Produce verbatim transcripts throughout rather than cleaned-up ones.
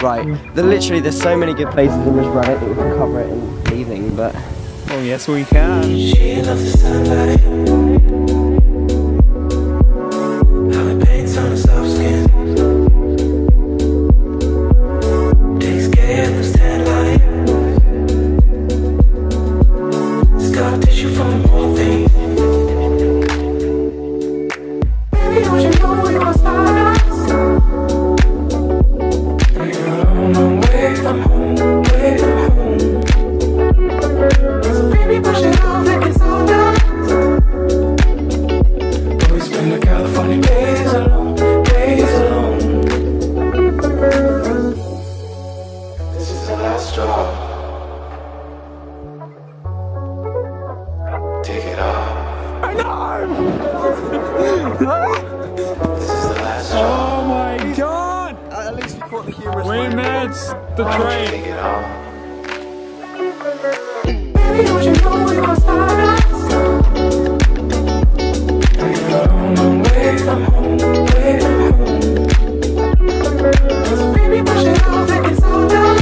Right, there, literally there's so many good places in this Reddit that we can cover it in the evening, but... Oh yes we can. She loves the sunlight, how it paints on her soft skin, takes care of the tan line, scar tissue from morphine. Baby, don't you know we're gonna start? Away from home, away from home. So baby, push it off like it's all done. But we spend the California days alone, days alone. This is the last straw. Take it off. I know! This is the last straw. Oh my god! At least we caught the humorous We one. made the train. Take it off. Baby, don't you know we're gonna start? Away from home, away from home. So baby, push it off like it's all done.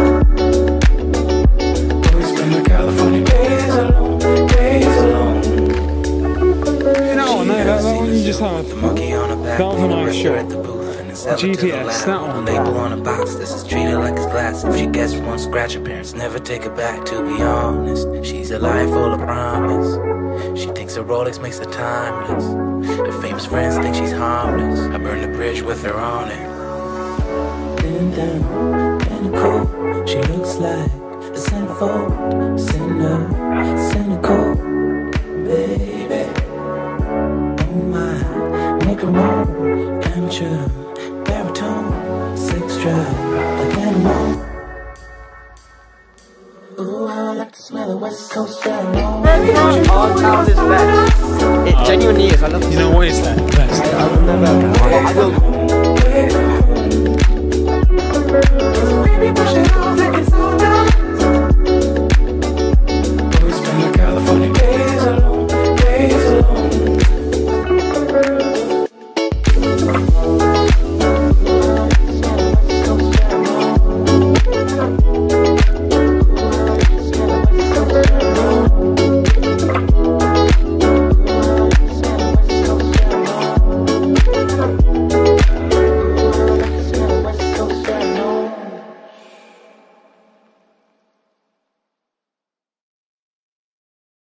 We spend the California days alone, days alone. You know, no, that, that one you just had. The monkey on the back, That was a nice shot. at the booth, and it's G P S, that one. label on a box, this is treated like it's glass. If she gets one scratch, her parents never take her back. To be honest, she's a life full of promise. She thinks her Rolex makes her timeless. Her famous friends think she's harmless. I burned the bridge with her on it. Been down and cold. She looks like a centerfold, sinner, cynical, baby. Oh my, make her moan, amateur, baritone, sex drive, like animal. Ooh, I like to smell the West Coast pheromone. Our town is best. It genuinely is. I love You know what is that? Best. I will never. I will